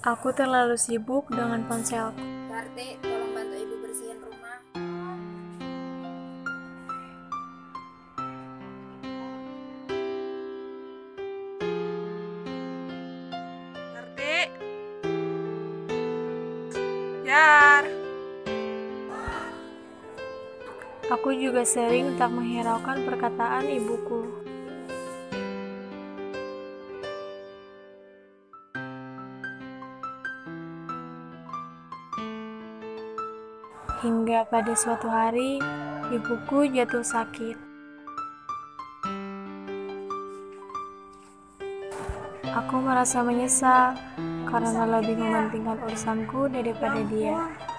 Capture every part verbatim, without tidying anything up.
Aku terlalu sibuk dengan ponselku. Berarti tolong bantu ibu bersihin rumah. Ngerti? Yar, Aku juga sering tak menghiraukan perkataan ibuku. Hingga pada suatu hari, ibuku jatuh sakit. Aku merasa menyesal karena lebih mementingkan urusanku daripada dia.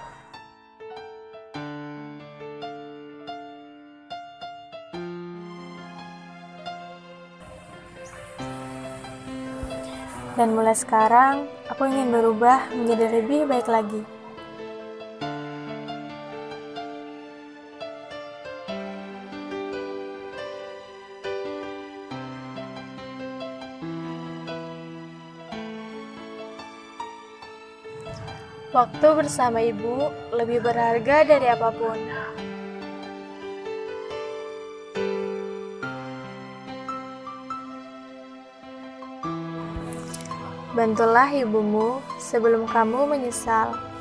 Dan mulai sekarang, aku ingin berubah menjadi lebih baik lagi. Waktu bersama ibu lebih berharga dari apapun. Bantulah ibumu sebelum kamu menyesal.